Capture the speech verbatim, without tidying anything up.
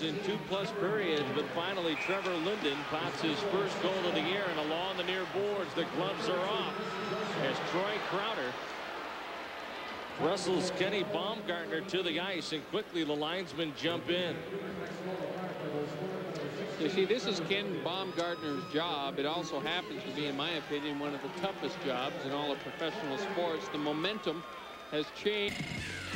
goals in two-plus periods, but finally Trevor Linden pots his first goal of the year, and along the near boards, the gloves are off as Troy Crowder wrestles Kenny Baumgartner to the ice, and quickly the linesmen jump in. You see, this is Ken Baumgartner's job. It also happens to be, in my opinion, one of the toughest jobs in all of professional sports. The momentum has changed.